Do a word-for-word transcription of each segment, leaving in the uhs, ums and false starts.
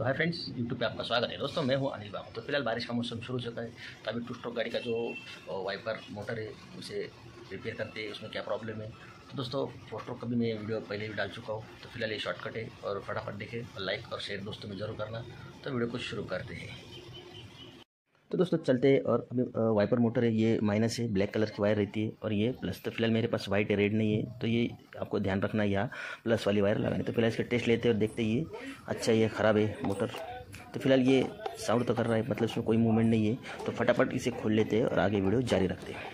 Hi friends, YouTube पे आपका स्वागत है। दोस्तों मैं हूं अनिल बाबू। तो फिलहाल बारिश का मौसम शुरू हो चुका है, तो अभी टू स्ट्रोक गाड़ी का जो वाइपर मोटर है उसे रिपेयर करते हैं, उसमें क्या प्रॉब्लम है। तो दोस्तों फोर स्ट्रोक का भी मैं वीडियो पहले भी डाल चुका हूँ, तो फिलहाल ये शॉर्टकट है और फटाफट देखें और लाइक और शेयर दोस्तों में ज़रूर करना। तो वीडियो को शुरू करते हैं। तो दोस्तों चलते हैं। और अभी वाइपर मोटर है, ये माइनस है, ब्लैक कलर की वायर रहती है और ये प्लस। तो फिलहाल मेरे पास वाइट है, रेड नहीं है, तो ये आपको ध्यान रखना है, यहाँ प्लस वाली वायर लगानी। तो फिलहाल इसका टेस्ट लेते हैं और देखते हैं ये अच्छा है, ये ख़राब है मोटर। तो फिलहाल ये साउंड तो कर रहा है, मतलब इसमें कोई मूवमेंट नहीं है। तो फटाफट इसे खोल लेते हैं और आगे वीडियो जारी रखते हैं।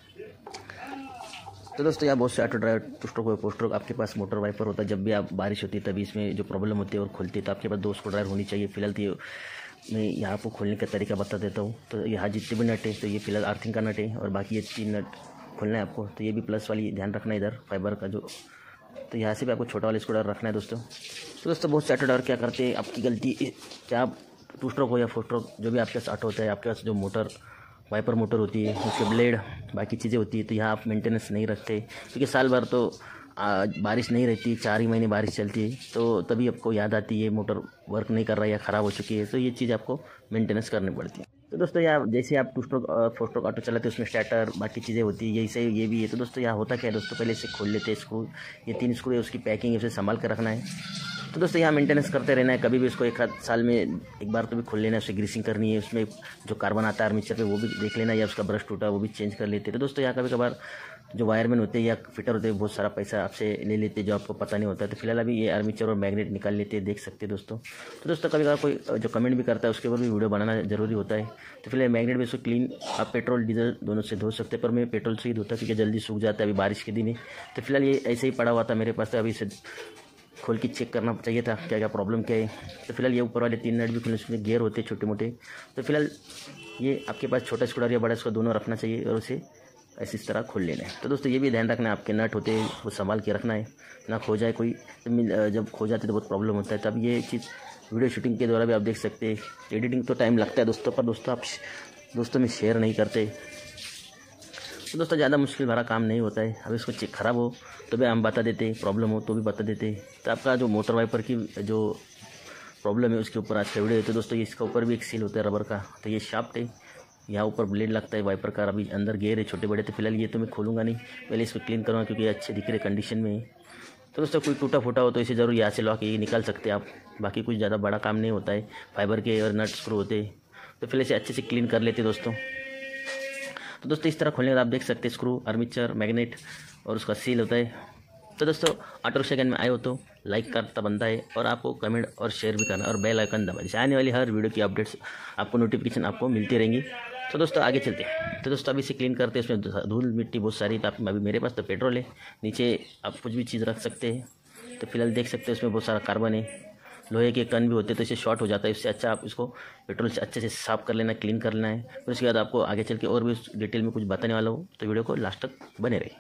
तो दोस्तों यहाँ बहुत से auto driver two stroke four stroke आपके पास मोटर वाइपर होता है। जब भी आप बारिश होती है तभी इसमें जो प्रॉब्लम होती है और खुलती है, तो आपके पास दो स्क्रू ड्राइवर होनी चाहिए। फिलहाल तो मैं यहाँ आपको खोलने का तरीका बता देता हूँ। तो यहाँ जितने भी नट है, तो ये फिलहाल अर्थिंग का नट है और बाकी ये तीन नट खोलना है आपको। तो ये भी प्लस वाली ध्यान रखना है, इधर फाइबर का जो। तो यहाँ से भी आपको छोटा वाला स्क्रू ड्राइवर रखना है दोस्तों। तो दोस्तों बहुत से ऑटो ड्राइवर क्या करते हैं, आपकी गलती क्या, आप टू स्ट्रोक हो या फोर स्ट्रोक जो भी आपके पास ऑटो होता है, आपके पास जो मोटर वाइपर मोटर होती है, उसके ब्लेड बाकी चीज़ें होती है, तो यहाँ आप मेंटेनेंस नहीं रखते, क्योंकि साल भर तो आ, बारिश नहीं रहती, चार ही महीने बारिश चलती है। तो तभी आपको याद आती है मोटर वर्क नहीं कर रहा है या ख़राब हो चुकी है, तो ये चीज़ आपको मेंटेनेंस करनी पड़ती है। तो दोस्तों यहाँ जैसे आप टू स्ट्रोक और फोर स्ट्रोक ऑटो चलाते हैं, उसमें स्टार्टर बाकी चीज़ें होती है, यही से ये भी है। तो दोस्तों यहाँ होता क्या है दोस्तों, पहले इसे खोल लेते हैं स्क्रू, ये तीन स्क्रू है, उसकी पैकिंग है, उसे संभाल कर रखना है। तो दोस्तों यहाँ मेंटेनेंस करते रहना है, कभी भी इसको एक आध साल में एक बार तो भी खोल लेना है, उसे ग्रीसिंग करनी है, उसमें जो कार्बन आता है आर्मीचर पे वो भी देख लेना, या उसका ब्रश टूटा वो भी चेंज कर लेते हैं। तो दोस्तों यहाँ कभी कभार जो वायरमैन होते हैं या फिटर होते हैं, बहुत सारा पैसा आपसे ले लेते हैं जो आपको पता नहीं होता है। तो फिलहाल अभी ये आर्मीचर और मैग्नेट निकाल लेते हैं, देख सकते हैं दोस्तों। तो दोस्तों कभी कभार कोई जो कमेंट भी करता है उसके ऊपर भी वीडियो बनाना जरूरी होता है। तो फिलहाल मैग्नेट भी इसको क्लीन आप पेट्रोल डीजल दोनों से धो सकते हैं, पर मैं पेट्रोल से ही धोता क्योंकि जल्दी सूख जाता है, अभी बारिश के दिन है। तो फिलहाल ये ऐसे ही पड़ा हुआ था मेरे पास, तो अभी इसे खोल के चेक करना चाहिए था क्या क्या प्रॉब्लम क्या है। तो फिलहाल ये ऊपर वाले तीन नट भी खुले, उसमें गियर होते हैं छोटे मोटे। तो फिलहाल ये आपके पास छोटा स्क्रू या बड़ा, इसको दोनों रखना चाहिए और उसे ऐसी इस तरह खोल लेना है। तो दोस्तों ये भी ध्यान रखना है, आपके नट होते हैं वो संभाल के रखना है, ना खो जाए कोई। जब खो जाते तो बहुत प्रॉब्लम होता है। तब ये चीज़ वीडियो शूटिंग के द्वारा भी आप देख सकते हैं। एडिटिंग तो टाइम लगता है दोस्तों, पर दोस्तों आप दोस्तों में शेयर नहीं करते। तो दोस्तों ज़्यादा मुश्किल भरा काम नहीं होता है। अब इसको चेक ख़राब हो तो भी हम बता देते, प्रॉब्लम हो तो भी बता देते। तो आपका जो मोटर वाइपर की जो प्रॉब्लम है उसके ऊपर आज का वीडियो है। तो दोस्तों इसका ऊपर भी एक सील होता है रबर का, तो ये शाफ्ट है, यहाँ ऊपर ब्लेड लगता है वाइपर का। अभी अंदर गेयर है छोटे बड़े। तो फिलहाल ये तो मैं खोलूँगा नहीं, पहले इसको क्लीन करूँगा क्योंकि ये अच्छे दिख रहे कंडीशन में है। तो दोस्तों कोई टूटा फूटा हो तो इसे ज़रूर यहाँ से लॉक ये निकाल सकते हैं आप, बाकी कुछ ज़्यादा बड़ा काम नहीं होता है। फाइबर के और नट स्क्रू होते हैं। तो फिलहाल इसे अच्छे से क्लीन कर लेते दोस्तों। तो दोस्तों इस तरह खोलने के बाद आप देख सकते हैं स्क्रू, आर्मीचर, मैग्नेट और उसका सील होता है। तो दोस्तों ऑटो रिक्शा ज्ञान में आए हो तो लाइक करता बनता है और आपको कमेंट और शेयर भी करना और बेल आइकन दबा, जैसे आने वाली हर वीडियो की अपडेट्स आपको नोटिफिकेशन आपको मिलती रहेंगी। तो दोस्तों आगे चलते हैं। तो दोस्तों अभी इसे क्लीन करते हैं, इसमें धूल मिट्टी बहुत सारी। तो अभी मेरे पास तो पेट्रोल है, नीचे आप कुछ भी चीज़ रख सकते हैं। तो फिलहाल देख सकते हैं इसमें बहुत सारा कार्बन है, लोहे के कन भी होते हैं, तो इसे शॉर्ट हो जाता है। इससे अच्छा आप इसको पेट्रोल से अच्छे से साफ कर लेना, क्लीन कर लेना है। फिर उसके बाद आपको आगे चल के और भी डिटेल में कुछ बताने वाला हूँ, तो वीडियो को लास्ट तक बने रहे।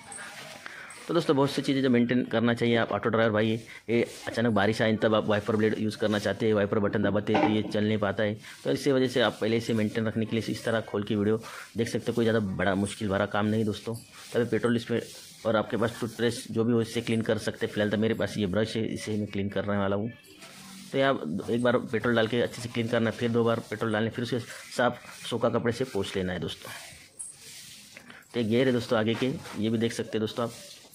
तो दोस्तों बहुत सी चीज़ें जो मेंटेन करना चाहिए आप ऑटो ड्राइवर भाई, ये अचानक बारिश आए तब आप वाइपर ब्लेड यूज़ करना चाहते हैं, वाइपर बटन दबाते हैं तो ये चल नहीं पाता है। तो इसी वजह से आप पहले से मेंटेन रखने के लिए इस तरह खोल के वीडियो देख सकते हो। कोई ज़्यादा बड़ा मुश्किल भरा काम नहीं दोस्तों। तभी पेट्रोल इसमें और आपके पास टूथब्रश जो भी हो इससे क्लीन कर सकते हैं। फिलहाल तो मेरे पास ये ब्रश है, इसे मैं क्लीन करने वाला हूँ। तो यहाँ एक बार पेट्रोल डाल के अच्छे से क्लीन करना, फिर दो बार पेट्रोल डालने, फिर उसे साफ सूखा कपड़े से पोंछ लेना है दोस्तों। तो एक गियर है दोस्तों आगे के, ये भी देख सकते हैं दोस्तों आप।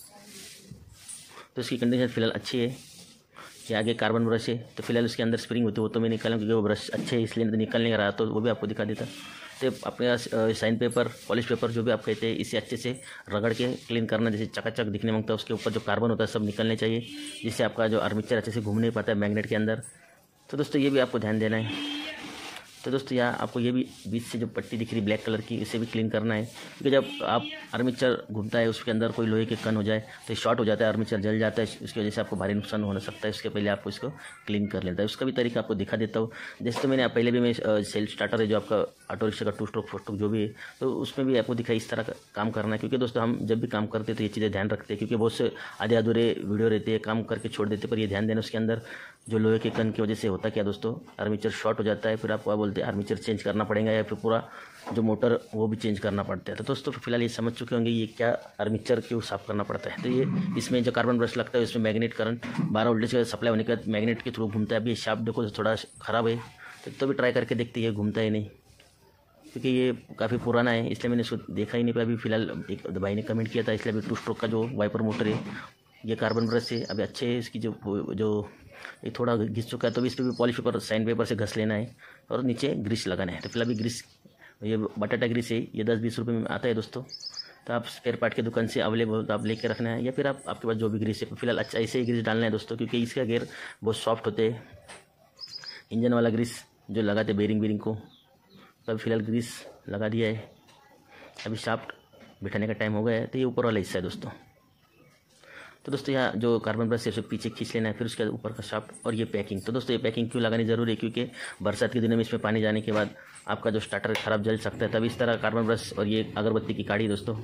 तो इसकी कंडीशन फिलहाल अच्छी है। ये आगे कार्बन ब्रश है, तो फिलहाल उसके अंदर स्प्रिंग होती है, वो तो मैं निकालूँ क्योंकि वो ब्रश अच्छे है इसलिए तो निकल नहीं रहा, तो वो भी आपको दिखा देता। तो अपने पास साइन पेपर, पॉलिश पेपर जो भी आप कहते हैं, इसे अच्छे से रगड़ के क्लीन करना, जैसे चकाचक दिखने मांगता है। उसके ऊपर जो कार्बन होता है सब निकलने चाहिए, जिससे आपका जो आर्मीचर अच्छे से घूम नहीं पाता है मैग्नेट के अंदर। तो दोस्तों ये भी आपको ध्यान देना है। तो दोस्तों यहाँ आपको ये भी बीच से जो पट्टी दिख रही ब्लैक कलर की, इसे भी क्लीन करना है, क्योंकि जब आप आर्मीचर घूमता है उसके अंदर कोई लोहे के कन हो जाए तो शॉर्ट हो जाता है, आर्मीचर जल जाता है, उसकी वजह से आपको भारी नुकसान हो सकता है। उसके पहले आपको इसको क्लीन कर लेता है। उसका भी तरीका आपको दिखा देता हूँ। जैसे तो मैंने पहले भी मैं सेल्फ स्टार्टर है जो आपका ऑटो रिक्शा का टू स्ट्रोक फोर स्ट्रोक जो भी है, तो उसमें भी आपको दिखाई इस तरह का काम करना है। क्योंकि दोस्तों हम जब भी काम करते हैं तो ये चीज़ें ध्यान रखते हैं, क्योंकि बहुत से आधे अधूरे वीडियो रहते हैं, काम करके छोड़ देते, पर ये ध्यान देना उसके अंदर जो लोहे के कन की वजह से होता क्या दोस्तों, आर्मीचर शॉर्ट हो जाता है, फिर आपको क्या बोलते हैं आर्मीचर चेंज करना पड़ेगा या फिर पूरा जो मोटर वो भी चेंज करना पड़ता है। तो दोस्तों फिलहाल ये समझ चुके होंगे ये क्या आर्मीचर क्यों साफ़ करना पड़ता है। तो ये इसमें जो कार्बन ब्रश लगता है उसमें मैग्नेट करंट बारह वोल्टेज का सप्लाई होने के बाद मैग्नेट के थ्रू घूमता है। अभी शाफ्ट देखो थोड़ा ख़राब है तो, तो भी ट्राई करके देखते हैं घूमता है नहीं, क्योंकि ये काफ़ी पुराना है इसलिए मैंने इसको देखा ही नहीं पाया। अभी फिलहाल एक भाई ने कमेंट किया था इसलिए अभी टू स्ट्रोक का जो वाइपर मोटर है ये कार्बन ब्रश से अभी अच्छे है। इसकी जो जो ये थोड़ा घिस चुका है तो भी इस पर भी पॉलिश पेपर साइन पेपर से घस लेना है और नीचे ग्रीस लगाना है। तो फिलहाल अभी ग्रीस ये बटाटा ग्रीस है, ये दस बीस रुपये में आता है दोस्तों। तो आप स्पेयर पार्ट की दुकान से अवेलेबल आप लेके रखना है या फिर आप आपके पास जो भी ग्रीस है फिलहाल अच्छा ऐसे ही ग्रीस डालना है दोस्तों, क्योंकि इसका गेयर बहुत सॉफ्ट होते हैं। इंजन वाला ग्रीस जो लगाते बेरिंग बेरिंग को, तो अभी फिलहाल ग्रीस लगा दिया है। अभी शाफ्ट बिठाने का टाइम हो गया है। तो ये ऊपर वाला हिस्सा है दोस्तों। तो दोस्तों यहाँ जो कार्बन ब्रश है उसे पीछे खींच लेना है, फिर उसके ऊपर का शाफ्ट और ये पैकिंग। तो दोस्तों ये पैकिंग क्यों लगानी ज़रूरी है, क्योंकि बरसात के दिनों में इसमें पानी जाने के बाद आपका जो स्टार्टर ख़राब जल सकता है। तब इस तरह कार्बन ब्रश और ये अगरबत्ती की काड़ी दोस्तों,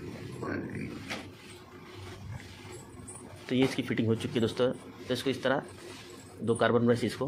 तो ये इसकी फिटिंग हो चुकी है दोस्तों। तो इसको इस तरह दो कार्बन ब्रश इसको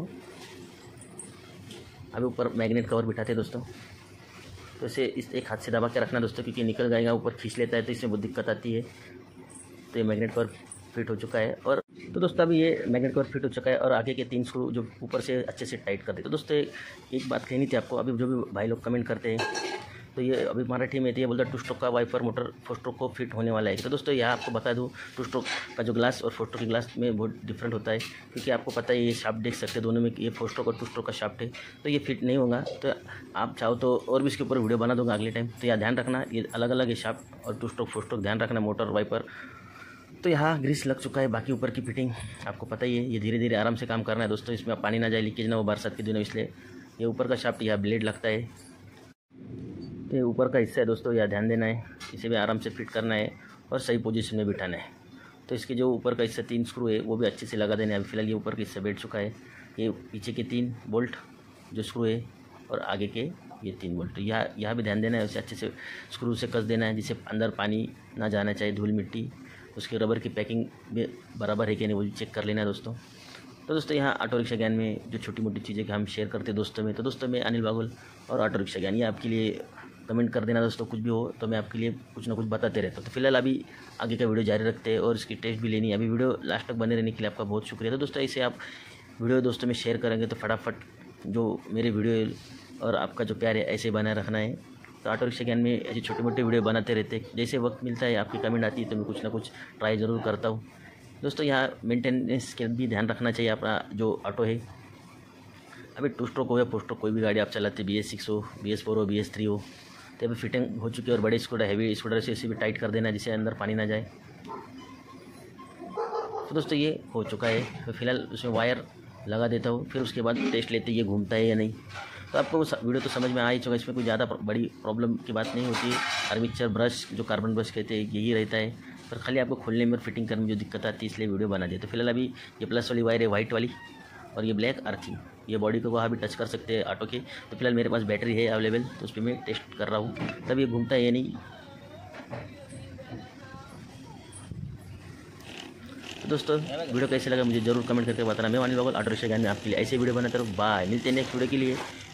अभी ऊपर मैग्नेट कवर बिठाते हैं दोस्तों। तो इसे इस एक हाथ से दबा के रखना दोस्तों, क्योंकि निकल जाएगा ऊपर खींच लेता है तो इसमें बहुत दिक्कत आती है। तो ये मैग्नेट कवर फिट हो चुका है और तो दोस्तों अभी ये मैग्नेट कवर फिट हो चुका है और आगे के तीन स्क्रू जो ऊपर से अच्छे से टाइट कर दे। तो दोस्तों एक बात कहनी थी आपको, अभी जो भी भाई लोग कमेंट करते हैं तो ये अभी मराठी में थी, ये बोलता है टू स्ट्रोक का वाइपर मोटर फोर स्ट्रोक को फिट होने वाला है। तो दोस्तों यहाँ आपको बता दूँ टू स्ट्रोक का जो ग्लास और फोर स्ट्रोक के ग्लास में बहुत डिफरेंट होता है, क्योंकि आपको पता है ये शाफ्ट देख सकते हैं दोनों में, ये फोर स्ट्रोक और टू स्ट्रोक का शाफ्ट है। तो ये फिट नहीं होगा। तो आप चाहो तो और भी इसके ऊपर वीडियो बना दूँगा अगले टाइम। तो यहाँ ध्यान रखना ये अलग अलग है शाफ्ट और टू स्ट्रोक फोर स्ट्रोक, ध्यान रखना मोटर वाइपर। तो यहाँ ग्रीस लग चुका है, बाकी ऊपर की फिटिंग आपको पता ही है। ये धीरे धीरे आराम से काम करना है दोस्तों, इसमें पानी ना जाए, लीकेज ना हो बरसात के दिनों, इसलिए ये ऊपर का शाफ्ट यहाँ ब्लेड लगता है। तो ये ऊपर का हिस्सा है दोस्तों, यहाँ ध्यान देना है, इसे भी आराम से फिट करना है और सही पोजीशन में बिठाना है। तो इसके जो ऊपर का हिस्सा तीन स्क्रू है वो भी अच्छे से लगा देना है। अभी फिलहाल ये ऊपर का हिस्सा बैठ चुका है। ये पीछे के तीन बोल्ट जो स्क्रू है और आगे के ये तीन बोल्ट, यहाँ यहाँ भी ध्यान देना है, उसे अच्छे से स्क्रू से कस देना है जिससे अंदर पानी ना जाना चाहिए, धूल मिट्टी। उसके रबर की पैकिंग भी बराबर है कि नहीं वो चेक कर लेना है दोस्तों। तो दोस्तों यहाँ ऑटो रिक्शा ज्ञान में जो छोटी मोटी चीज़ें कि हम शेयर करते हैं दोस्तों में, तो दोस्तों मैं अनिल बागुल और ऑटो रिक्शा ज्ञान, ये आपके लिए कमेंट कर देना दोस्तों, कुछ भी हो तो मैं आपके लिए कुछ ना कुछ बताते रहता हूँ। तो फिलहाल अभी आगे का वीडियो जारी रखते हैं और इसकी टेस्ट भी लेनी है। अभी वीडियो लास्ट तक बने रहने के लिए आपका बहुत शुक्रिया। तो दोस्तों ऐसे आप वीडियो दोस्तों में शेयर करेंगे तो फटाफट जो मेरे वीडियो और आपका जो प्यार है ऐसे बनाए रखना है। तो ऑटो रिक्शा ज्ञान में ऐसे छोटे मोटे वीडियो बनाते रहते हैं, जैसे वक्त मिलता है आपकी कमेंट आती है तो मैं कुछ ना कुछ ट्राई ज़रूर करता हूँ दोस्तों। यहाँ मेंटेनेंस के भी ध्यान रखना चाहिए अपना जो ऑटो है। अभी टू स्ट्रोक हो या फोर स्ट्रोक कोई भी गाड़ी आप चलाते, बी एस सिक्स हो, बी एस फोर हो, बी एस थ्री हो, तो अभी फिटिंग हो चुकी है। और बड़े स्कूटर हैवी स्कूटर से इसे भी टाइट कर देना जिससे अंदर पानी ना जाए। तो दोस्तों ये हो चुका है। तो फिलहाल उसमें वायर लगा देता हूँ, फिर उसके बाद टेस्ट लेते ये घूमता है या नहीं। तो आपको वीडियो तो समझ में आ ही चुका, इसमें कोई ज़्यादा बड़ी प्रॉब्लम की बात नहीं होती है। आर्मेचर ब्रश जो कार्बन ब्रश कहते हैं यही रहता है, पर खाली आपको खोलने में और फिटिंग करने में जो दिक्कत आती है इसलिए वीडियो बना दिया। तो फिलहाल अभी ये प्लस वाली वायर है वाइट वाली और ये ब्लैक अर्थिंग, ये बॉडी को वहाँ भी टच कर सकते हैं ऑटो के। तो फिलहाल मेरे पास बैटरी है अवेलेबल तो उस पर मैं टेस्ट कर रहा हूँ तब ये घूमता है या नहीं। तो दोस्तों वीडियो कैसे लगा मुझे जरूर कमेंट करके बताना। मैं अनिल बागुल ऑटो रिक्शा ज्ञान में आपके लिए ऐसे वीडियो बनाता रहूँ। बाय, मिलते हैं नेक्स्ट वीडियो के लिए।